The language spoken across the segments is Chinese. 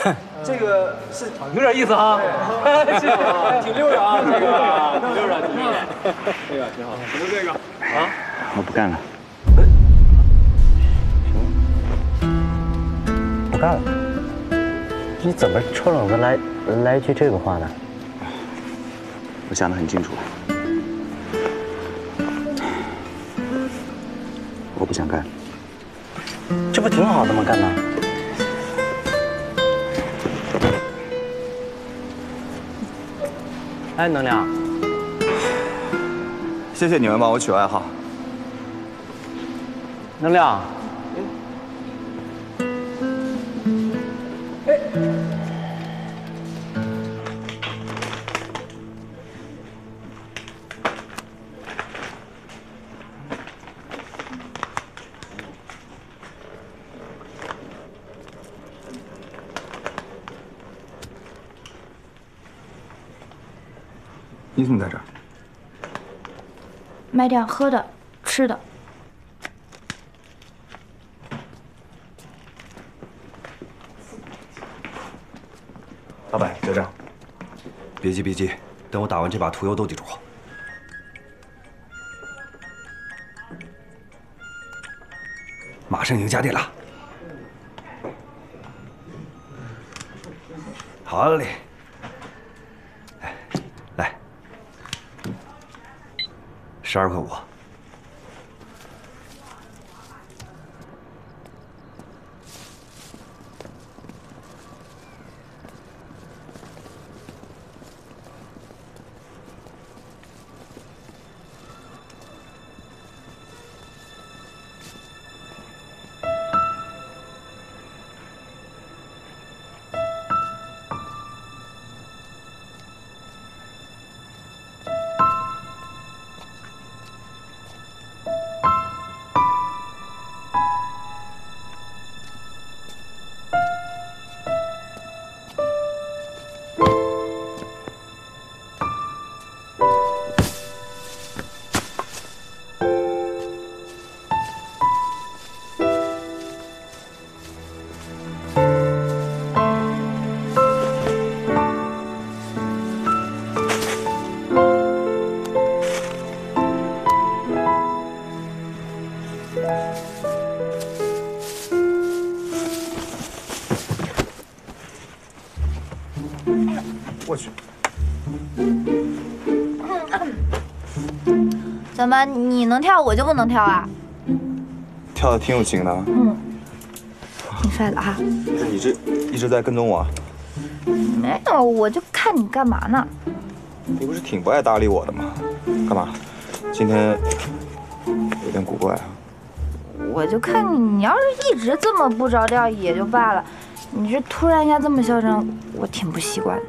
这个是有点意思哈。 挺溜的啊，这个挺溜的，挺溜的。这个挺好，就这个啊。 我不干了。 不干了？你怎么抽冷子来一句这个话呢？ 我想得很清楚，我不想干。 这不挺好的吗？干吗？哎，能量， 谢谢你们帮我取外号。 能量。 你怎么在这儿？ 买点喝的、吃的。 老板，结账。别急，别急，等我打完这把屠呦斗地主。马上赢家店了。好嘞。 12.5块。 我去， 怎么你能跳我就不能跳啊？ 跳的挺有型的。 嗯，挺帅的哈。 你这一直在跟踪我啊？ 没有，我就看你干嘛呢？ 你不是挺不爱搭理我的吗？干嘛？今天有点古怪啊。 我就看你要是一直这么不着调也就罢了，你这突然一下这么嚣张，我挺不习惯的。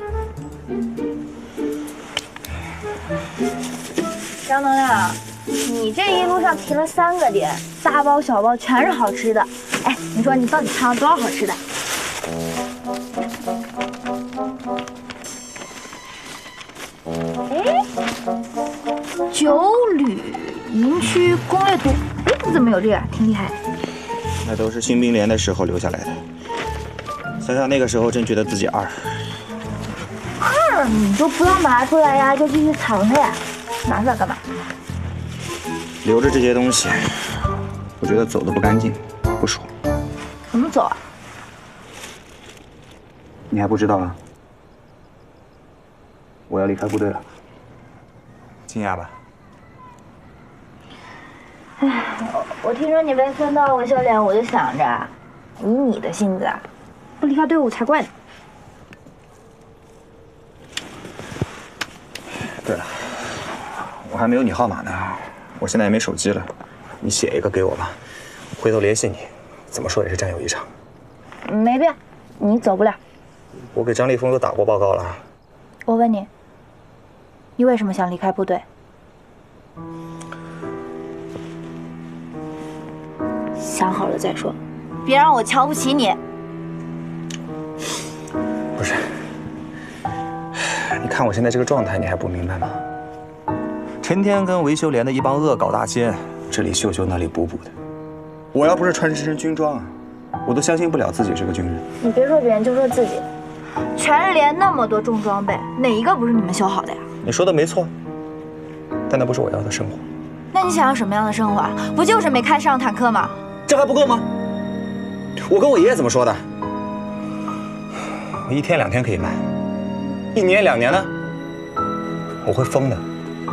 张能量，你这一路上提了3个点，大包小包全是好吃的。哎，你说你到底尝了多少好吃的？哎，九旅营区攻略图，哎，你怎么有这个？挺厉害。 那都是新兵连的时候留下来的。想想那个时候，真觉得自己二。 二你就不要拿出来呀，就继续藏着呀。拿出来干嘛？ 留着这些东西，我觉得走的不干净，不爽。 怎么走啊？ 你还不知道啊？我要离开部队了。惊讶吧？ 哎，我听说你被分到维修连，我就想着，以你的性子，不离开队伍才怪呢。 对了，我还没有你号码呢，我现在也没手机了，你写一个给我吧，回头联系你，怎么说也是战友一场。 没必要，你走不了。 我给张立峰都打过报告了。 我问你，你为什么想离开部队？想好了再说，别让我瞧不起你。 不是，你看我现在这个状态，你还不明白吗？成天跟维修连的一帮恶搞大仙，这里秀秀那里补补的。我要不是穿这身军装， 我都相信不了自己是个军人。 你别说别人，就说自己，全连那么多重装备，哪一个不是你们修好的呀？ 你说的没错，但那不是我要的生活。 那你想要什么样的生活啊？不就是没开上坦克吗？ 这还不够吗？我跟我爷爷怎么说的？我1天2天可以卖，1年2年呢？我会疯的。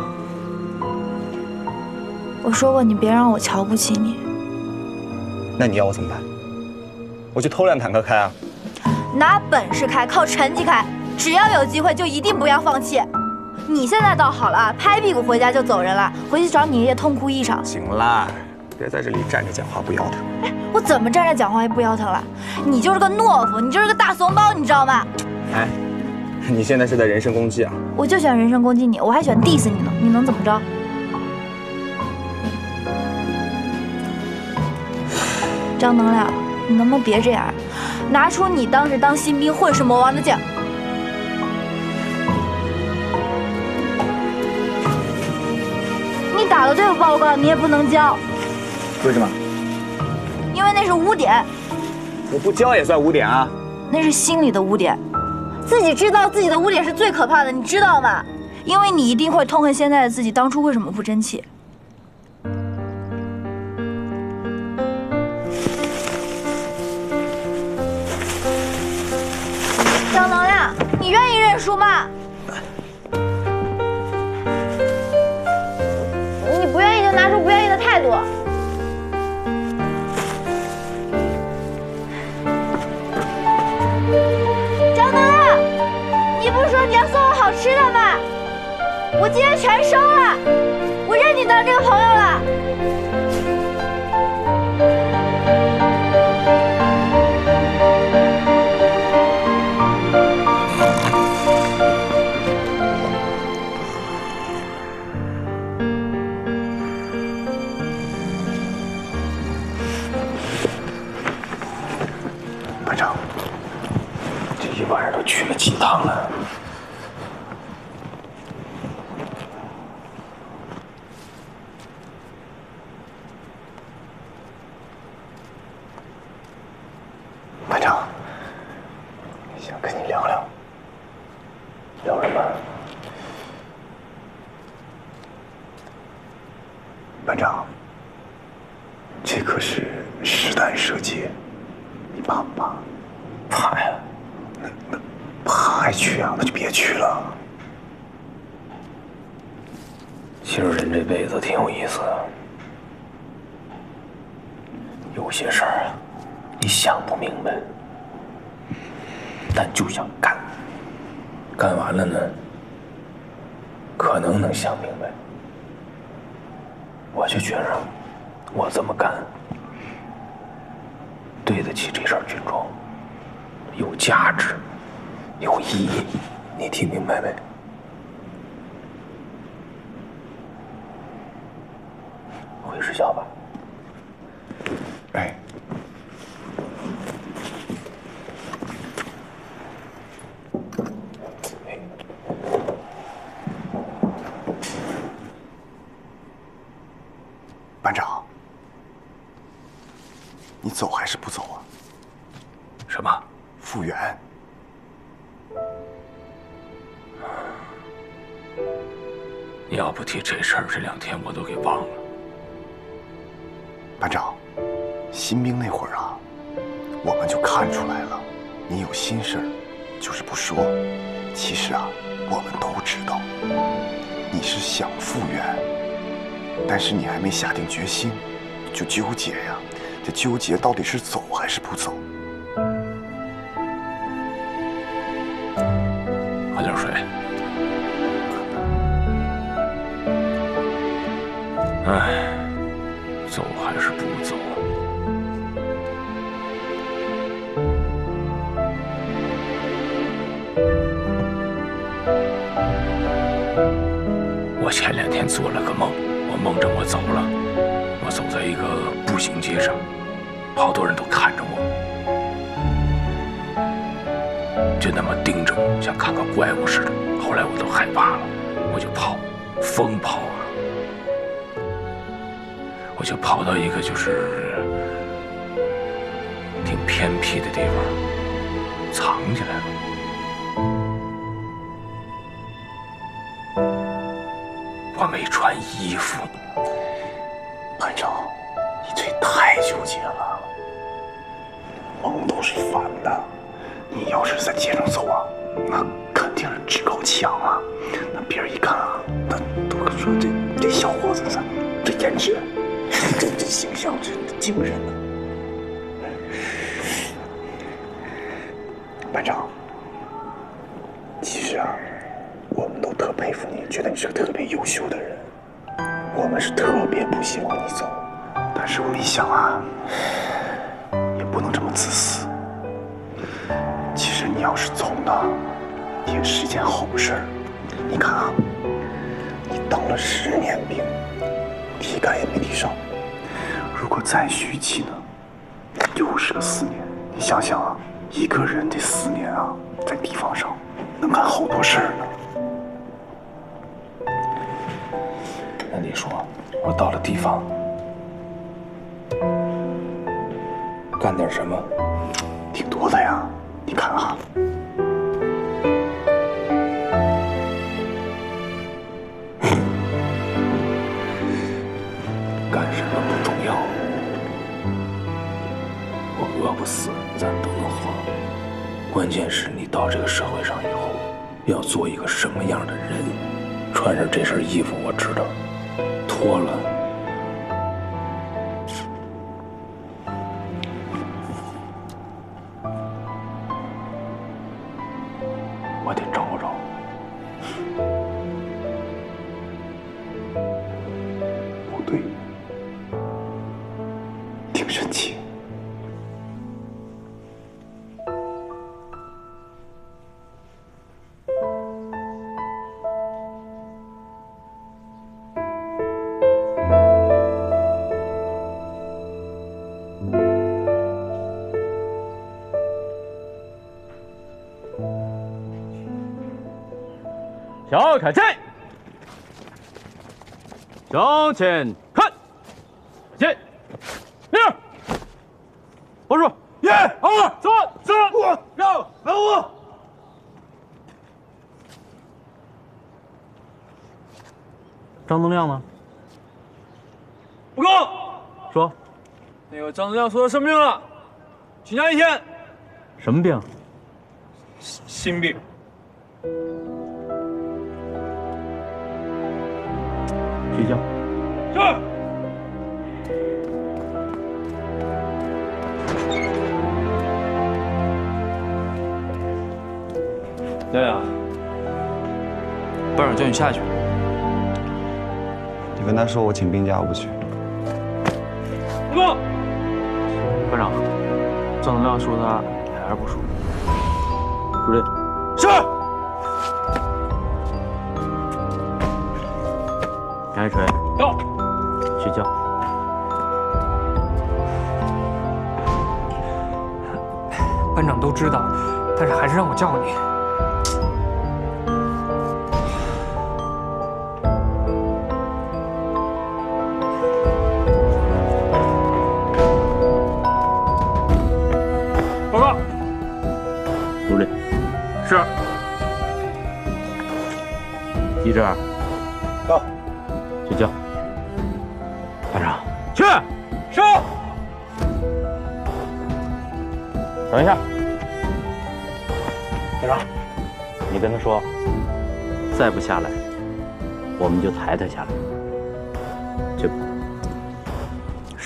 我说过，你别让我瞧不起你。 那你要我怎么办？我去偷辆坦克开啊？ 拿本事开，靠成绩开，只要有机会就一定不要放弃。你现在倒好了，拍屁股回家就走人了，回去找你爷爷痛哭一场。 行啦，别在这里站着讲话不腰疼。 哎，我怎么站着讲话也不腰疼了？你就是个懦夫，你就是个大怂包，你知道吗？ 哎，你现在是在人身攻击啊？ 我就喜欢人身攻击你，我还喜欢 diss 你呢，你能怎么着？张能量，你能不能别这样？拿出你当时当新兵混世魔王的劲儿。你打了这个报告，你也不能交。 为什么？ 因为那是污点。 我不交也算污点啊？ 那是心里的污点。自己知道自己的污点是最可怕的，你知道吗？因为你一定会痛恨现在的自己当初为什么不争气。张能量，你愿意认输吗？你不愿意就拿出不愿意的态度。张能量，你不是说你要送我好吃的吗？我今天全收了，我认你当这个朋友了。 班长，这一晚上都去了几趟了？班长，想跟你聊聊。聊什么？班长，这可是实弹射击，你怕不怕？怕呀。那怕还去啊？那就别去了。其实人这辈子挺有意思的，有些事儿啊，你想不明白，但就想干。干完了呢，可能能想明白。我就觉着，我这么干，对得起这身军装，有价值，有意义。你听明白没？会睡觉吧？哎。班长，你走还是不走啊？什么？复员？ 你要不提这事儿，这2天我都给忘了。 班长，新兵那会儿啊，我们就看出来了，你有心事儿，就是不说。其实啊，我们都知道，你是想复员。但是你还没下定决心，就纠结呀。这纠结到底是走还是不走？ 喝点水。哎，走还是不走？我前2天做了个梦。我梦着我走了，我走在一个步行街上，好多人都看着我，就那么盯着我，像看个怪物似的。后来我都害怕了，我就跑，疯跑啊！我就跑到一个就是挺偏僻的地方藏起来了。我没穿衣服。 班长，你这太纠结了。梦都是反的，你要是在街上走啊，那肯定是趾高气扬啊。那别人一看啊，那都说这小伙子这颜值，这形象，这精神呢。班长，其实啊，我们都特佩服你，觉得你是个特别优秀的人。我们是特别不希望你走，但是我一想啊，也不能这么自私。其实你要是走呢，也是一件好事儿。你看啊，你当了10年兵，体感也没提上。如果再续期呢，又是个4年。你想想啊，一个人这4年啊，在地方上能干好多事儿呢。那你说，我到了地方，干点什么？挺多的呀，你看啊。干什么不重要，我饿不死，咱都能活。关键是你到这个社会上以后，要做一个什么样的人。穿上这身衣服，我知道。脱了，我得找找。不对，挺神奇。 小开进，向前看，进，立正，报数，1、2、3、4、5、6、5。张增亮呢？不够。说，那个张增亮说他生病了，请假1天。什么病？心病。睡觉。是。亮亮，班长叫你下去。 你跟他说我请病假，我不去。 报告。班长，张增亮说他还是不舒服。主任。是。赶紧锤。到。睡觉。 班长都知道，但是还是让我叫你。 报告。 主任。 是。 机智。 到。 睡觉。班长。 去。是。 等一下。班长，你跟他说，再不下来，我们就抬他下来。去吧。 是。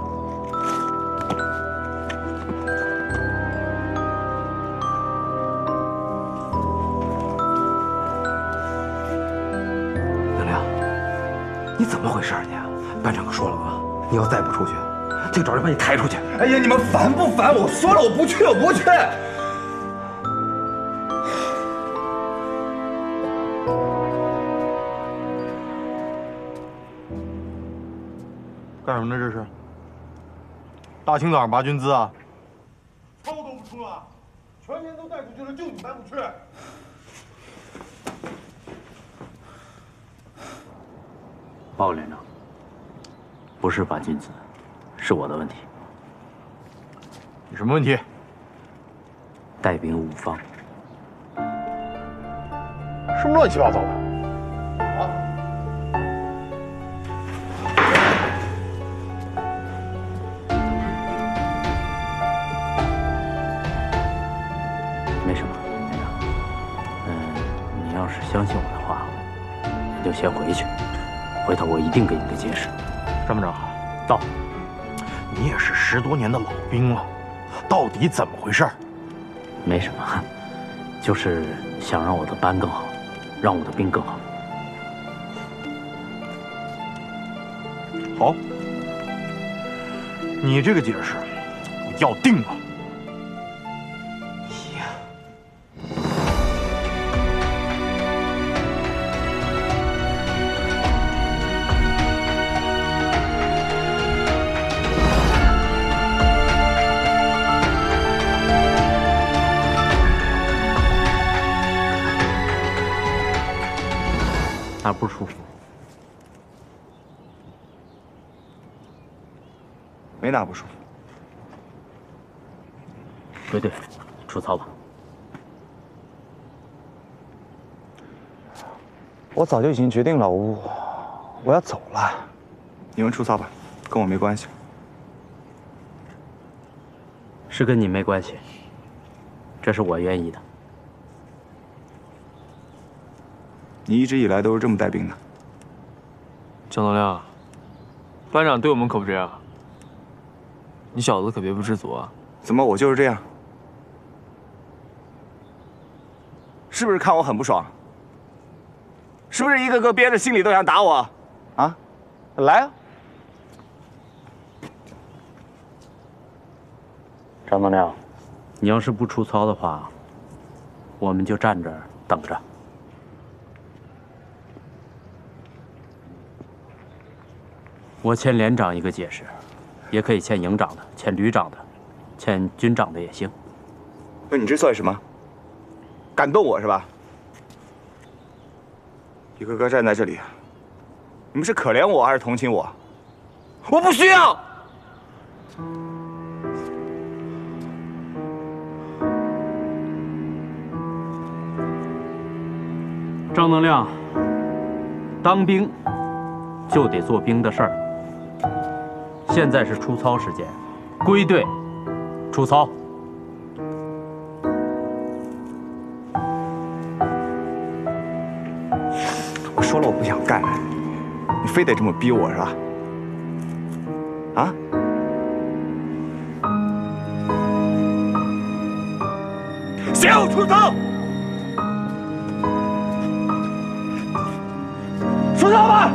亮亮，你怎么回事你？班长可说了啊，你要再不出去，就找人把你抬出去。 哎呀，你们烦不烦？我说了，我不去，我不去。 干什么呢？这是大清早上拔军姿啊？操都不出了，全连都带出去了，就你带不去。 报告连长，不是拔军姿，是我的问题。 有什么问题？ 带兵五方。 什么乱七八糟的？啊！ 没什么，连长。你要是相信我的话，你就先回去，回头我一定给你个解释。 参谋长， 到。 你也是10多年的老兵了，到底怎么回事？ 没什么，就是想让我的班更好，让我的兵更好。 好，你这个解释我要定了。 哪不舒服？ 没哪不舒服。 归队，出操吧。 我早就已经决定了，我要走了。你们出操吧，跟我没关系。 是跟你没关系，这是我愿意的。 你一直以来都是这么带兵的。 张德亮，班长对我们可不这样，你小子可别不知足啊！ 怎么我就是这样？是不是看我很不爽？是不是一个个憋着心里都想打我？啊，来啊！ 张德亮，你要是不出操的话，我们就站这儿等着。我欠连长一个解释，也可以欠营长的，欠旅长的，欠军长的也行。 那你这算什么？感动我是吧？一个个站在这里，你们是可怜我还是同情我？我不需要。 张能亮，当兵就得做兵的事儿。现在是出操时间，归队，出操。 我说了我不想干，你非得这么逼我是吧？啊？谁要出操？出操吧！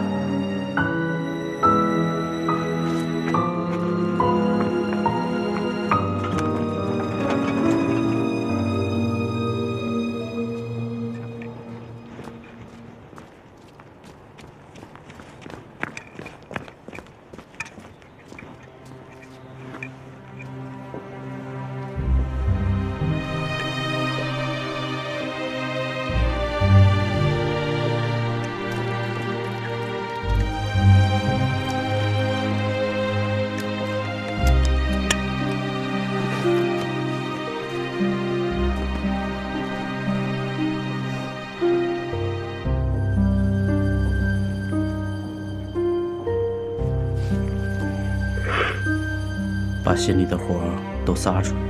把心里的火都撒出来，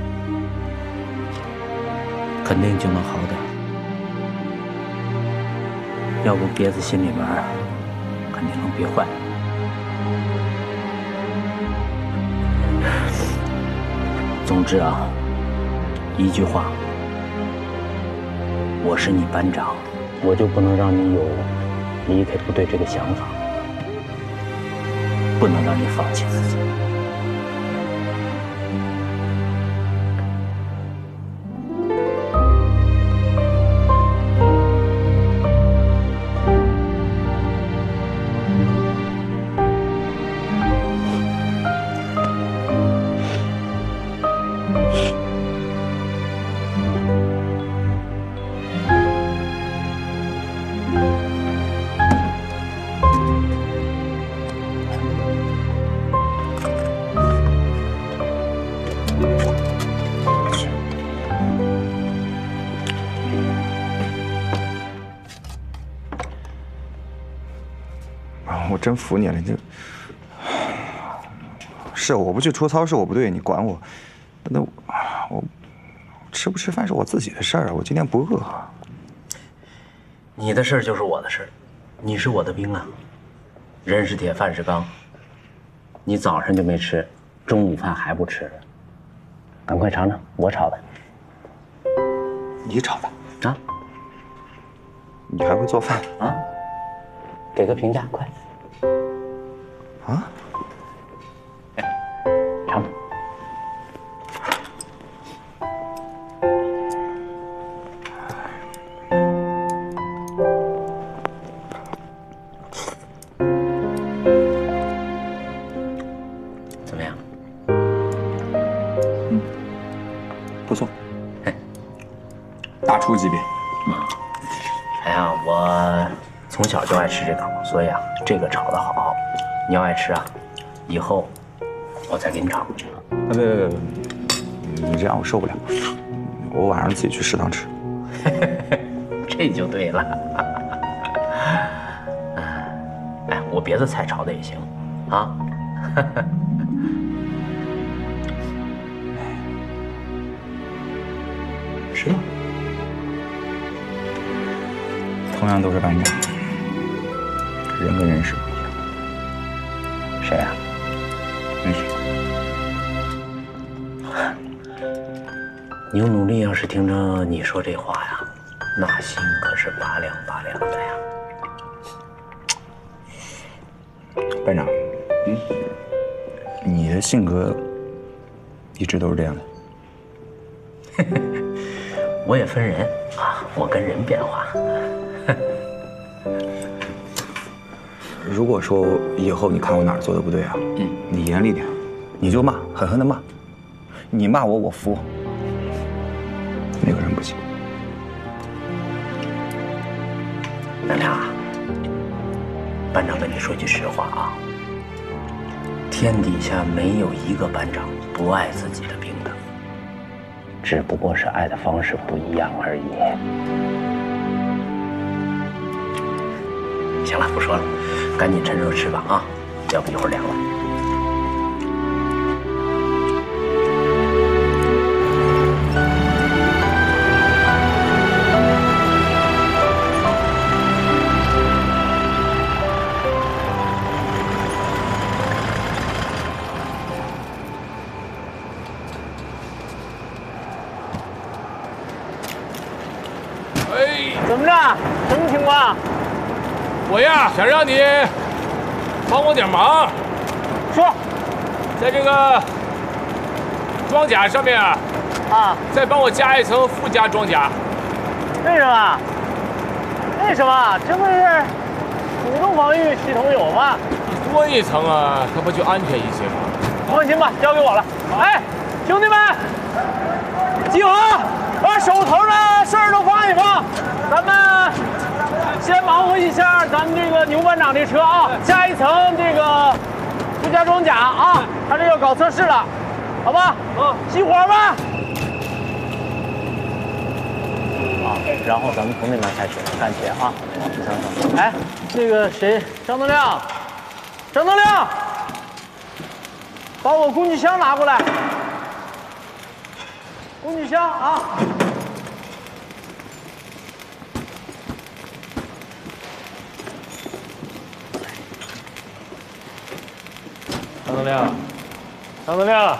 肯定就能好点。要不憋在心里边，肯定能憋坏。总之啊，一句话，我是你班长，我就不能让你有离开部队这个想法，不能让你放弃自己。 真服你了，你这。是我不去出操是我不对，你管我。那我吃不吃饭是我自己的事儿啊，我今天不饿。 你的事儿就是我的事儿，你是我的兵啊，人是铁，饭是钢。你早上就没吃，中午饭还不吃，赶快尝尝我炒的。 你炒的啊？ 你还会做饭啊？给个评价，快！ 啊？ 尝。怎么样？ 不错。大厨级别。 哎呀，我从小就爱吃这口，所以啊，这个炒得好。你要爱吃啊，以后我再给你炒。啊， 别，你这样我受不了。我晚上自己去食堂吃。 这就对了。哎，我别的菜炒的也行，啊。 是吗？同样都是班长，人跟人是不一样。 谁呀？ 没谁。 牛努力要是听着你说这话呀，那心可是拔凉拔凉的呀。 班长，你的性格一直都是这样的。 我也分人啊，我跟人变化。 如果说以后你看我哪儿做的不对啊，你严厉点，你就骂，狠狠的骂。你骂我，我服。那个人不行。 亮亮啊，班长跟你说句实话啊，天底下没有一个班长不爱自己的兵的，只不过是爱的方式不一样而已。行了，不说了，赶紧趁热吃吧啊，要不一会儿凉了。 怎么着？什么情况？我呀，想让你帮我点忙。说，在这个装甲上面啊，再帮我加一层附加装甲。 为什么？为什么？这不是主动防御系统有吗？ 你多一层啊，它不就安全一些吗？ 放心吧，交给我了。哎，兄弟们，集合，把手头的事儿都放一放，咱们先忙活一下咱们这个牛班长这车啊，加一层这个附加装甲啊，他这要搞测试了，好吧？熄火吧。然后咱们从那边开始干起啊！哎，那个谁，张德亮，张德亮，把我工具箱拿过来。工具箱啊！张德亮，张德亮，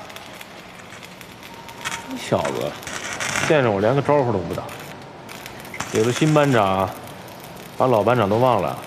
你小子见着我连个招呼都不打。有了新班长，把老班长都忘了。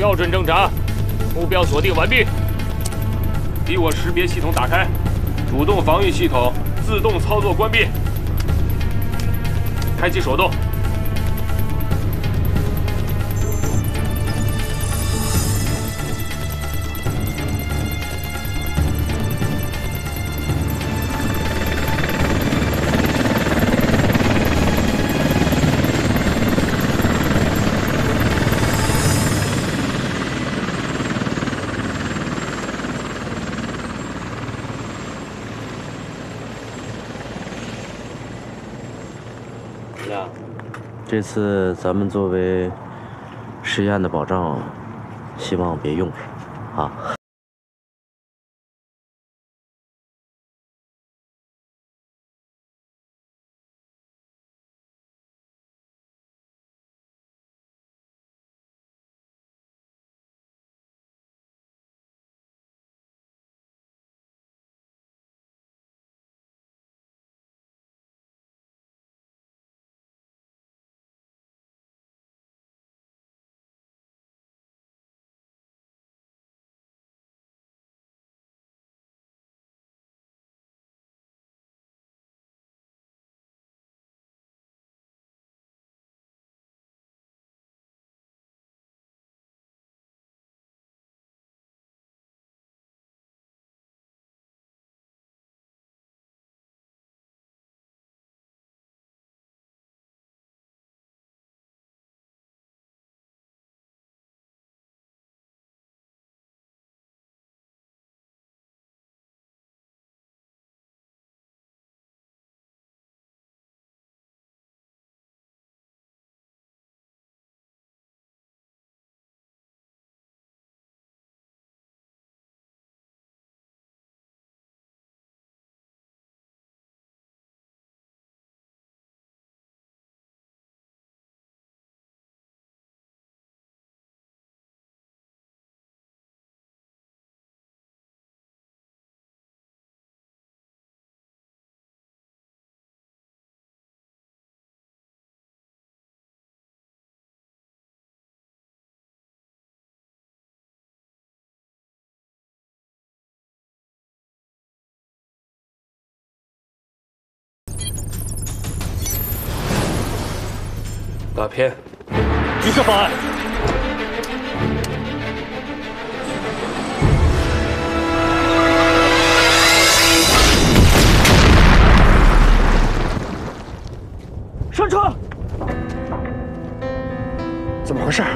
标准侦查，目标锁定完毕。敌我识别系统打开，主动防御系统自动操作关闭，开启手动。 这次咱们作为实验的保障，希望别用上，啊。 打偏，预设方案。 上车！ 怎么回事？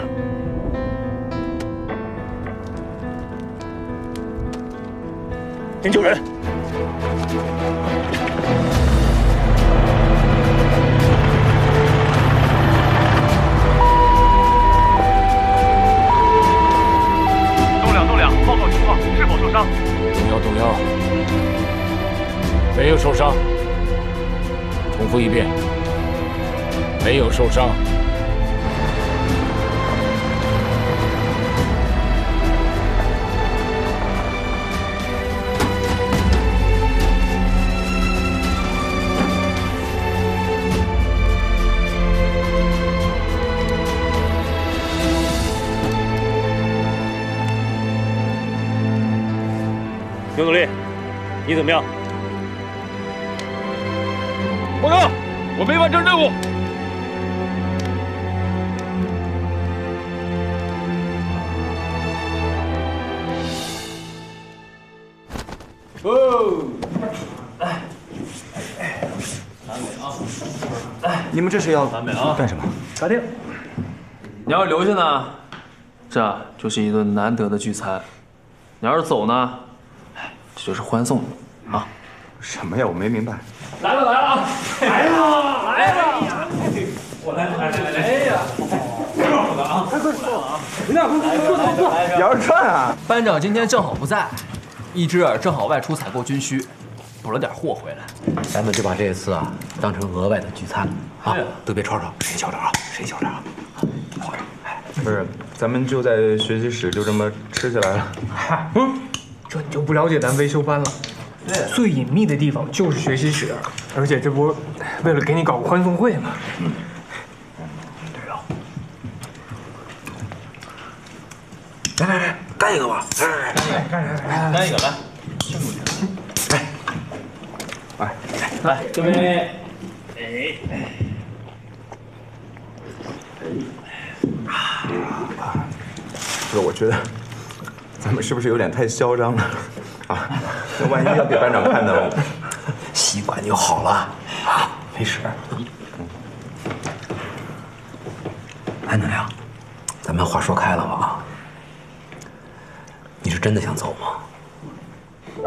先救人。 报告情况，是否受伤？ 动摇，没有受伤。重复一遍，没有受伤。 牛努力，你怎么样？ 报告，我没完成任务。 哦，你们这是要干什么？ 搞定。你要是留下呢，这就是一顿难得的聚餐；你要是走呢，这就是欢送你啊！ 什么呀？我没明白。 来了来了啊！来了来了！我来呀！坐啊！快坐啊！快坐！ 羊肉串啊！ 班长今天正好不在，一只耳正好外出采购军需，补了点货回来。 咱们就把这次啊当成额外的聚餐啊，都别吵吵，谁小点啊，谁小点啊！ 不是，咱们就在学习室就这么吃起来了。 这你就不了解咱维修班了。最隐秘的地方就是学习室，而且这不为了给你搞个欢送会吗？对啊。 来，干一个吧！ 干一个来， 来，各位， 这个我觉得咱们是不是有点太嚣张了啊？那万一要给班长看到， 习惯就好了啊，没事。安德亮，咱们话说开了吧啊？你是真的想走吗？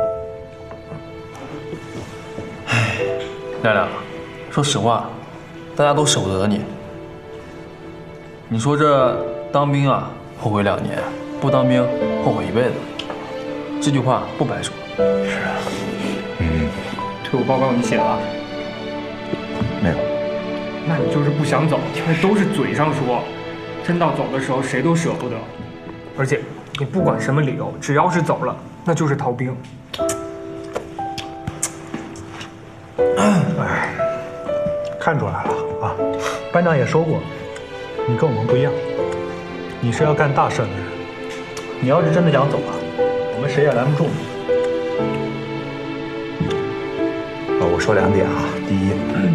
亮亮，说实话，大家都舍不得你。你说这当兵啊，后悔2年；不当兵，后悔一辈子。这句话不白说。 是啊， 退伍报告你写了？ 没有。 那你就是不想走，那都是嘴上说，真到走的时候谁都舍不得。而且你不管什么理由，只要是走了，那就是逃兵。 看出来了啊，班长也说过，你跟我们不一样，你是要干大事的人。你要是真的想走啊，我们谁也拦不住你。 我说2点啊，第一，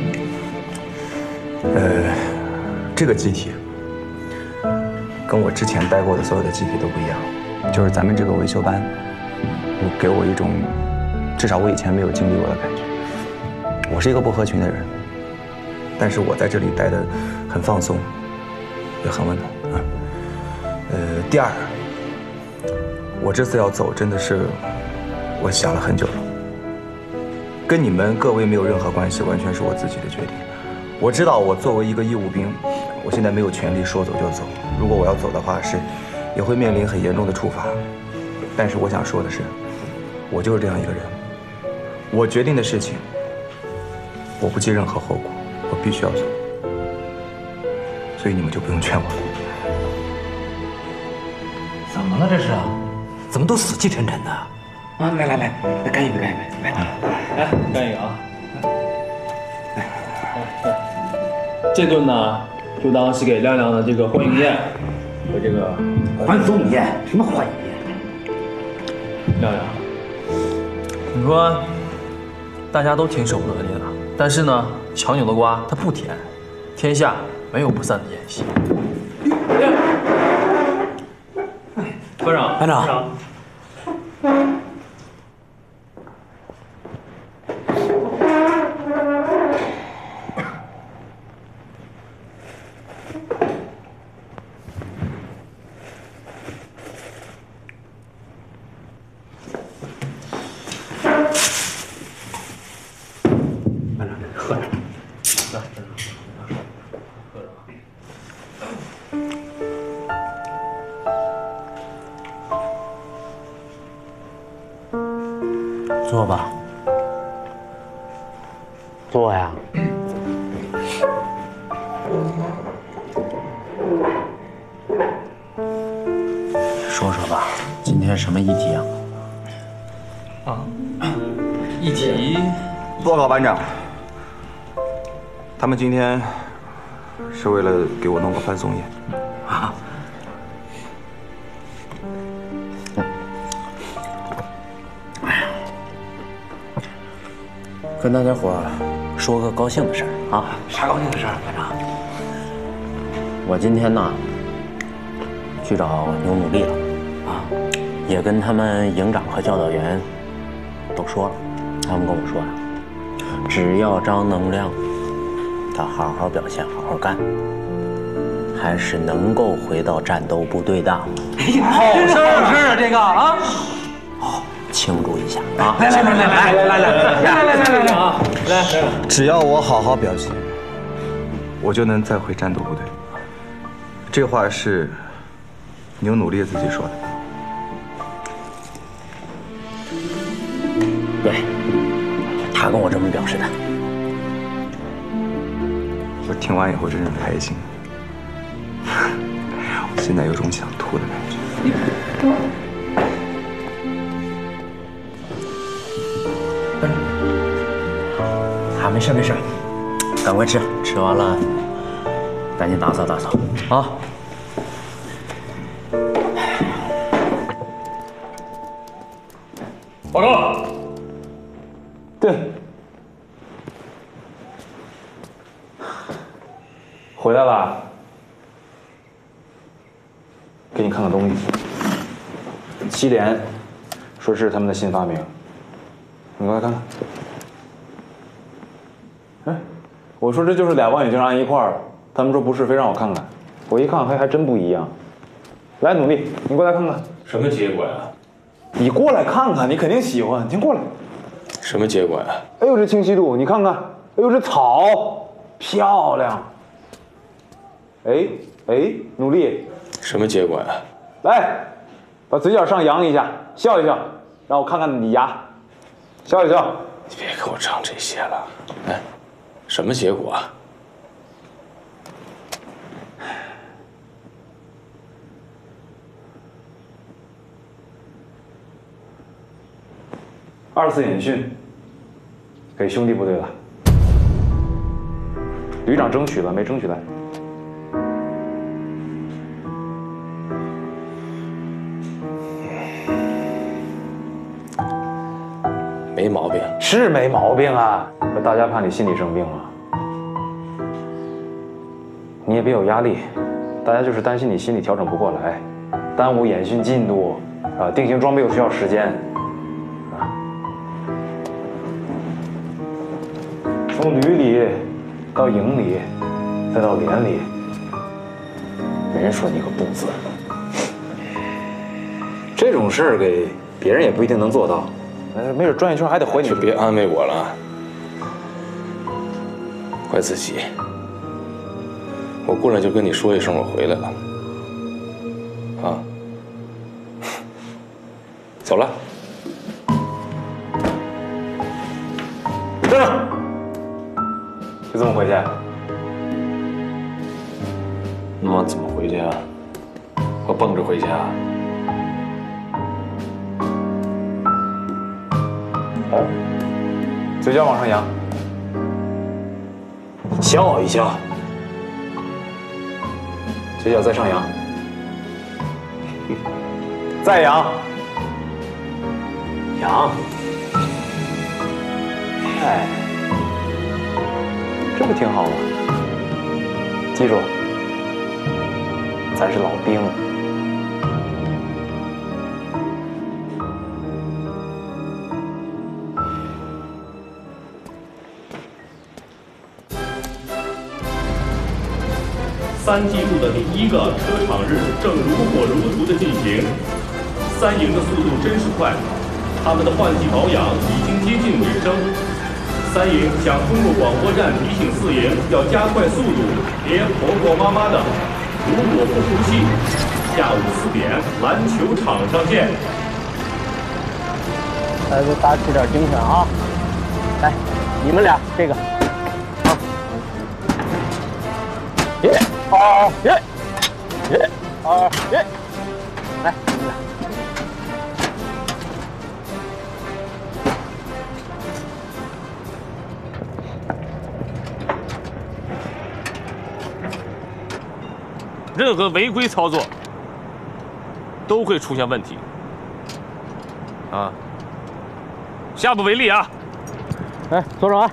这个机体跟我之前待过的所有的机体都不一样，就是咱们这个维修班，给我一种至少我以前没有经历过的感觉。我是一个不合群的人，但是我在这里待得很放松，也很温暖啊。第二，我这次要走真的是我想了很久了，跟你们各位没有任何关系，完全是我自己的决定。我知道我作为一个义务兵，我现在没有权利说走就走。如果我要走的话，也会面临很严重的处罚。但是我想说的是，我就是这样一个人，我决定的事情，我不计任何后果，我必须要走。所以你们就不用劝我了。 怎么了这是？怎么都死气沉沉的？啊，来，干一杯，来， 干一个啊！这顿呢，就当是给亮亮的这个欢迎宴和这个欢送宴，什么欢迎宴？ 亮亮，你说大家都挺舍不得你的，但是呢，强扭的瓜它不甜，天下没有不散的宴席。班长。 坐吧，坐呀。说说吧，今天什么议题啊？ 议题。 报告班长，他们今天是为了给我弄个欢送宴。 啊。跟大家伙说个高兴的事儿啊！啥高兴的事儿，班长？我今天呢去找牛努力了啊，也跟他们营长和教导员都说了，他们跟我说呀，只要张能量他好好表现，好好干，还是能够回到战斗部队的。 好事啊，这个啊！ 庆祝一下啊！ 来啊！来， 只要我好好表现，我就能再回战斗部队。这话是牛努力自己说的。 对，他跟我这么表示的。 我听完以后真是开心，我现在有种想吐的感觉。 没事，赶快吃，吃完了赶紧打扫啊！ 报告。 对。回来了。给你看看东西。7连，说是他们的新发明。你过来看看。哎，我说这就是俩望远镜安一块儿，他们说不是，非让我看看。我一看还真不一样。来，努力，你过来看看。 什么结果呀？ 你过来看看，你肯定喜欢。你过来。 什么结果呀？ 哎呦，这清晰度，你看看。哎呦，这草漂亮。哎，努力。 什么结果呀？ 来，把嘴角上扬一下，笑一笑，让我看看你牙。笑一笑。 你别给我唱这些了。哎，什么结果啊 ？24演训，给兄弟部队了。旅长争取了，没争取来。 没毛病， 是没毛病啊！可大家怕你心理生病了，你也别有压力，大家就是担心你心理调整不过来，耽误演训进度啊，定型装备又需要时间啊。从旅里到营里，再到连里，没人说你个不字。这种事儿给别人也不一定能做到。没准转一圈还得回你。 就别安慰我了，怪自己。我过来就跟你说一声，我回来了。啊，走了。 站住！就这么回去？ 那怎么回去啊？我蹦着回去啊？ 哦，嘴角往上扬，笑一笑，嘴角再上扬，再扬，扬，哎，这不挺好吗？记住，咱是老兵。 3季度的第1个车场日正如火如荼的进行，3营的速度真是快，他们的换季保养已经接近尾声。3营想通过广播站提醒4营要加快速度，别婆婆妈妈的。如果不服气，下午4点篮球场上见。 孩子打起点精神啊！来，你们俩这个，啊，耶！2、1，耶！2、1，来，你们俩。 任何违规操作都会出现问题，啊！下不为例啊！ 来，坐正啊！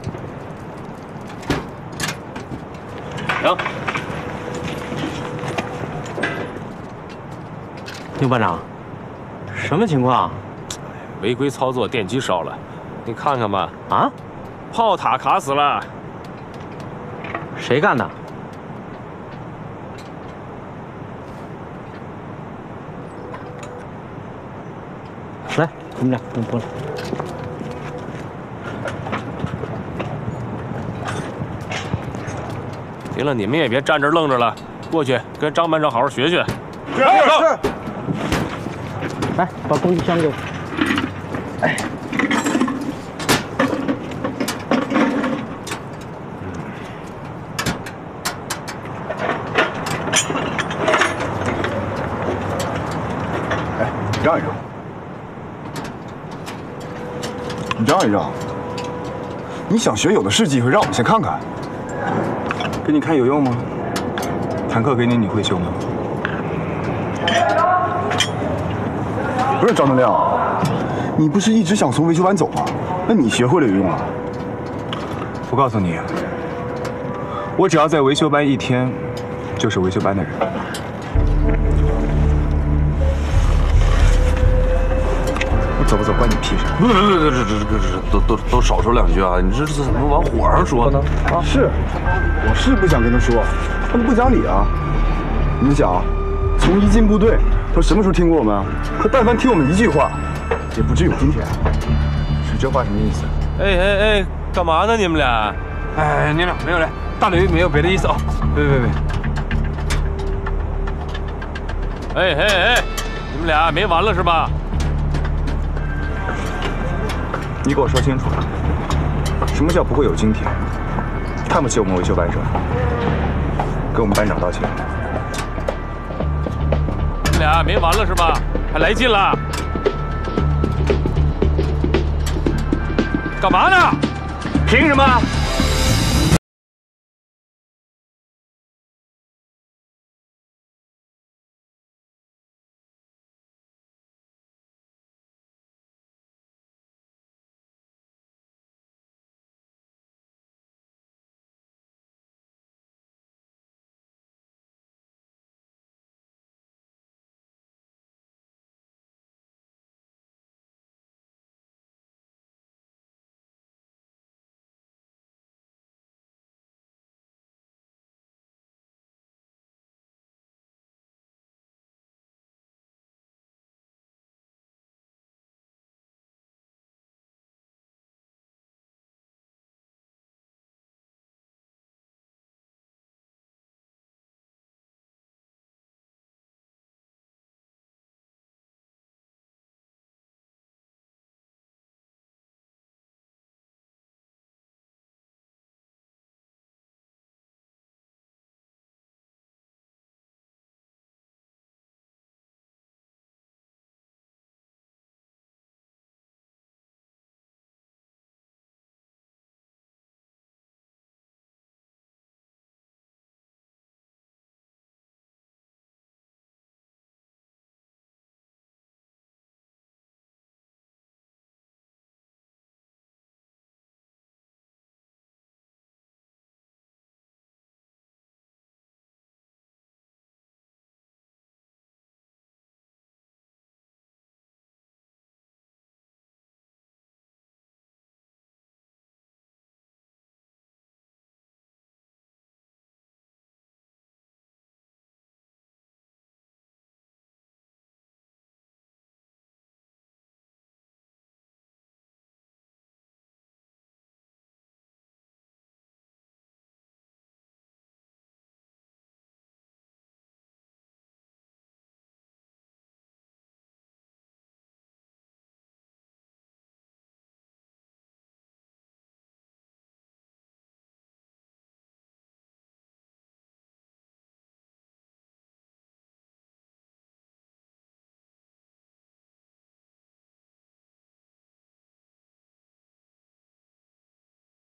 行。 牛班长，什么情况？ 违规操作，电机烧了，你看看吧。 啊？ 炮塔卡死了。 谁干的？来，你们俩跟我过来。 行了，你们也别站这愣着了，过去跟张班长好好学学。 是。来，把工具箱给我。哎。 哎，让一让。你让一让。你想学有的是机会，让我们先看看。给你看有用吗？坦克给你，你会修吗？不是张德亮， 你不是一直想从维修班走吗？那你学会了有用啊？ 我告诉你，我只要在维修班1天，就是维修班的人。我走不走关你屁事？ 这都少说2句啊！你这怎么往火上说呢？ 啊，是，我是不想跟他说，他们不讲理啊！你们想，从一进部队，他什么时候听过我们啊？他但凡听我们一句话，也不至有今天。 是这话什么意思？ 哎，干嘛呢你们俩？ 哎，你俩没有来，大吕没有别的意思啊！别。 哎，你们俩没完了是吧？ 你给我说清楚，什么叫不会有今天？看不起我们维修班是吧？给我们班长道歉。 你们俩没完了是吧？还来劲了？干嘛呢？ 凭什么？